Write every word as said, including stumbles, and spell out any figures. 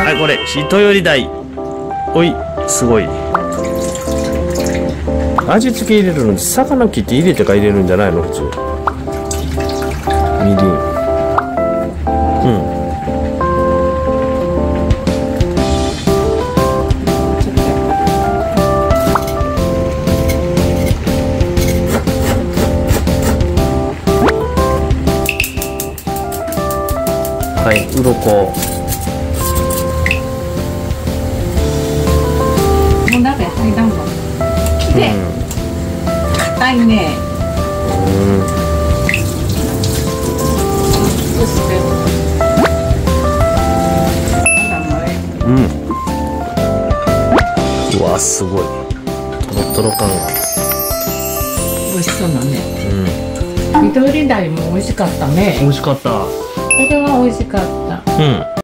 はい、これ人より大。おい、すごい。味付け入れるのに魚切って入れてから入れるんじゃないの普通。みりん。うん。はい、鱗。 もう鍋入らんわ。きれい。硬いね。 うん。 そして。 うん。うわ、すごい。トロトロ感が。 美味しそうだね。 うん。 緑鯛も美味しかったね。 美味しかった。 これは美味しかった。 うん。